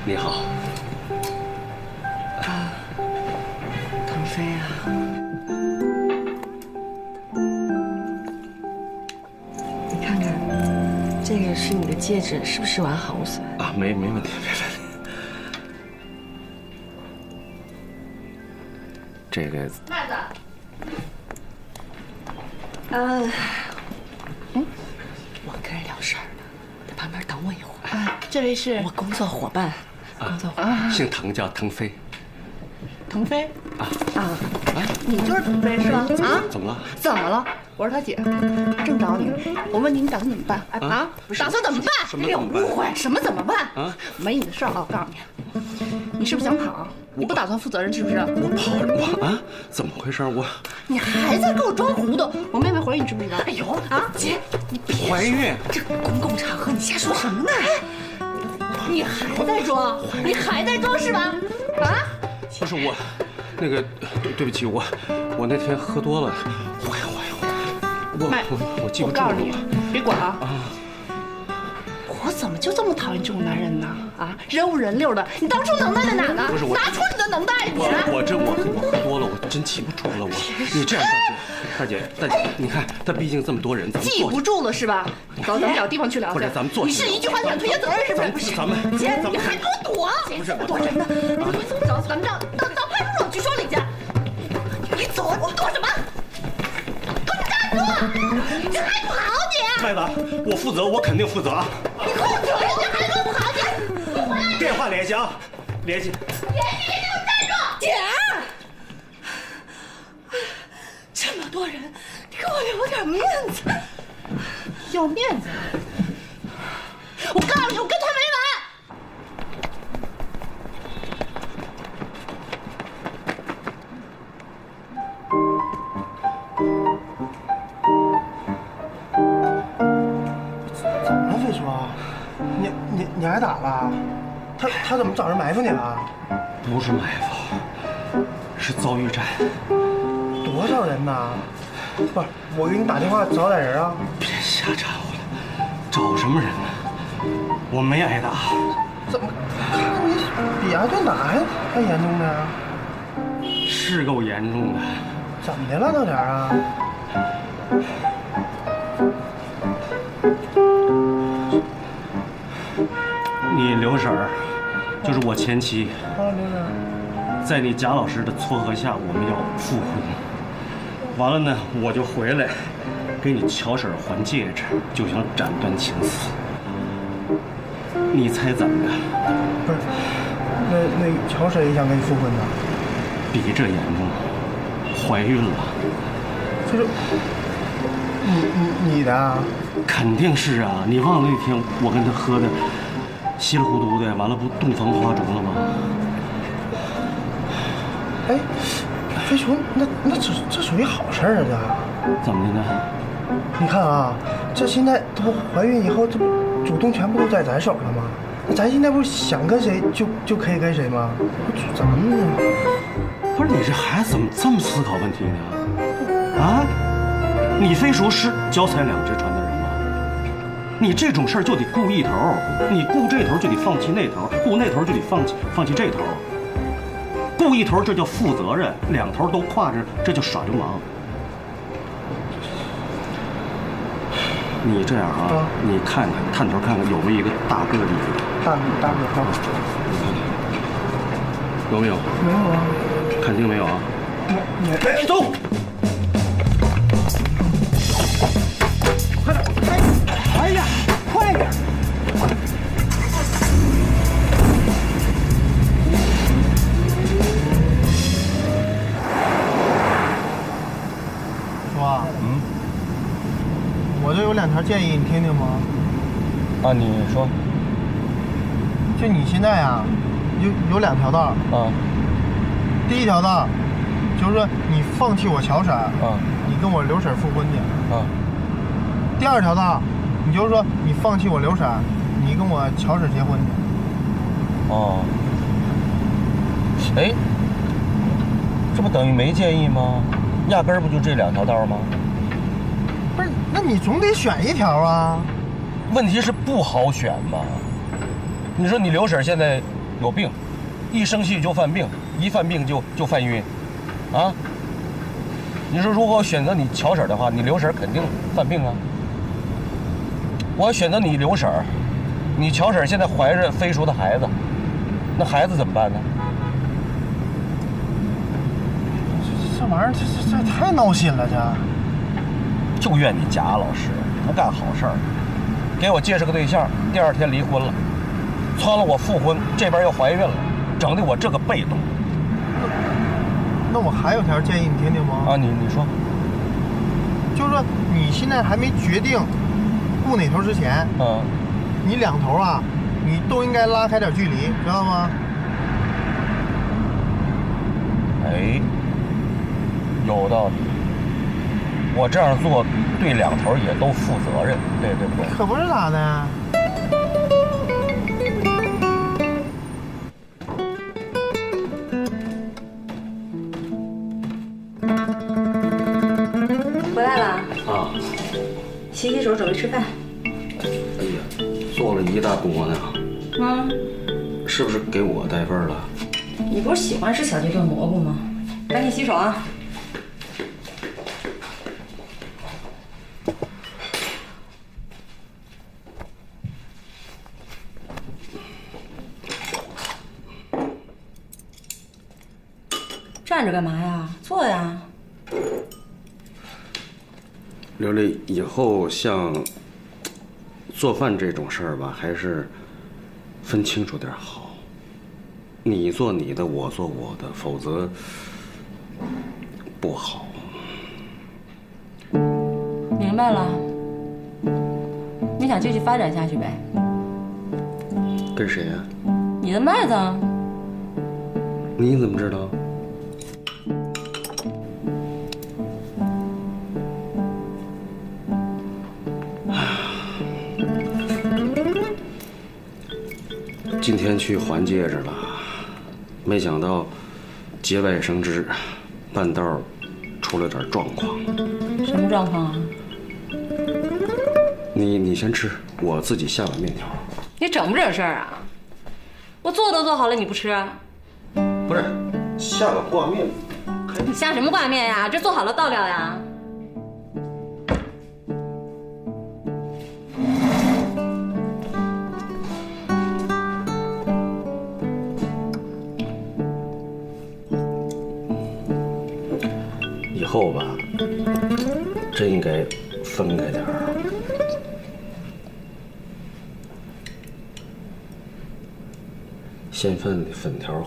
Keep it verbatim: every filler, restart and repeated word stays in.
你好。 啊，腾飞啊，你看看，这个是你的戒指，是不是完好无损？ 啊，没没问题，没问题。这个麦子。嗯，嗯，我跟人聊事儿呢，在旁边等我一会儿。 啊，这位是我工作伙伴，工作伙伴， 啊， 姓滕，叫腾飞。 腾飞啊啊啊，你就是腾飞是吧？啊， 怎么了？ 怎么了？我是他姐，正找你。我问你，你打算怎么办？哎啊，打算怎么办？ 什么怎么办？ 误会，什么怎么办？ 啊， 没你的事儿啊！我告诉你，你是不是想跑？你不打算负责任是不是？ 我跑我啊？怎么回事？我你还在给我装糊涂！我妹妹怀孕，你知不知道？哎呦啊，姐，你别怀孕？ 这公共场合你瞎说什么呢？ 你还在装？你还在装是吧？啊？ 不是我，那个对对不起，我我那天喝多了，我我我我我记不住了。 我告诉你，别管啊！ 啊， 我怎么就这么讨厌这种男人呢？啊，人五人六的，你当初能耐在哪呢？ 不是我， 拿出你的能耐！你我我真我我喝多了，我真记不住了。我你这样，大姐大姐大姐，你看他毕竟这么多人，咱们记不住了是吧？走，咱们找地方去聊去。 或者咱们坐。 你是一句话就想推卸责任是不是？ 不是，咱们姐，你还给我躲？ 不是躲什么呢？走，咱们到到到派出所去说理去。你走，你躲什么？给我站住！你还不好你？ 麦子，我负责，我肯定负责啊！ 你给我走！你还给我跑你！ 电话联系啊，联系。 联系，你给我站住！姐，这么多人，你给我留点面子。要面子？我告诉你，我跟他没完！ 怎么了，飞叔？你你你挨打了？他他怎么找人埋伏你了？ 不是埋伏，是遭遇战。 多少人呢？不是，我给你打电话找点人啊！ 别瞎掺和了，找什么人呢？我没挨打。 怎么看你比挨顿打还还严重呢？ 是够严重的。 怎么的了，豆点啊？ 你刘婶儿，就是我前妻。 啊，刘婶儿。 在你贾老师的撮合下，我们要复婚。完了呢，我就回来给你乔婶还戒指，就想斩断情丝。你猜怎么着？ 不是，那那乔婶也想跟你复婚呢？ 比这严重，怀孕了。 飞叔，你你你的啊？ 肯定是啊！你忘了那天我跟他喝的稀里糊涂的，完了不洞房花烛了吗？ 哎，飞叔，那那这这属于好事儿啊！ 怎么的呢？ 你看啊，这现在这不怀孕以后，这不主动权不都在咱手了吗？那咱现在不想跟谁就就可以跟谁吗？咱们呢？ 不是你这孩子怎么这么思考问题呢？啊？你非说是脚踩两只船的人吗？你这种事儿就得顾一头，你顾这头就得放弃那头，顾那头就得放弃放弃这头。顾一头这叫负责任，两头都挎着这叫耍流氓。你这样啊，啊你看看探头看看有没有一个大个的地方。 大大个大。 有没有？ 没有啊。 肯定没有啊。 没没。 哎，走。快点！哎哎呀，快点！ 说，嗯，我这有两条建议，你听听吗？ 啊，你说。 就你现在啊，有有两条道啊。 第一条道，就是说你放弃我乔婶啊，你跟我刘婶复婚去啊。 第二条道，你就是说你放弃我刘婶，你跟我乔婶结婚去。 哦。哎，这不等于没建议吗？压根儿不就这两条道吗？ 不是，那你总得选一条啊。 问题是不好选嘛。你说你刘婶现在有病，一生气就犯病，一犯病就就犯晕，啊？你说如果我选择你乔婶的话，你刘婶肯定犯病啊。我选择你刘婶，你乔婶现在怀着飞叔的孩子，那孩子怎么办呢？ 这这玩意儿，这这这太闹心了，这。 就怨你贾老师不干好事儿，给我介绍个对象，第二天离婚了，蹿了我复婚，这边又怀孕了，整得我这个被动。 那我还有条建议，你听听吗？ 啊，你你说， 就是说你现在还没决定顾哪头之前， 嗯， 你两头啊，你都应该拉开点距离，知道吗？ 哎，有道理。我这样做对两头也都负责任，对对不对？ 可不是咋的。 回来了啊， 洗洗手，准备吃饭。 哎呀，做了一大锅呢。 嗯， 是不是给我带份了？ 你不是喜欢吃小鸡炖蘑菇吗？赶紧洗手啊！站着干嘛呀？坐呀！ 刘丽，以后像做饭这种事儿吧，还是分清楚点好。你做你的，我做我的，否则不好。 明白了，你想继续发展下去呗？ 跟谁呀？ 你的麦子。 你怎么知道？今天去还戒指了，没想到节外生枝，半道出了点状况。 什么状况啊？ 你你先吃，我自己下碗面条。 你整不整事儿啊？我做都做好了，你不吃？ 不是，下个挂面。 你下什么挂面呀？这做好了倒掉呀。 以后吧，真应该分开点儿。先分粉条。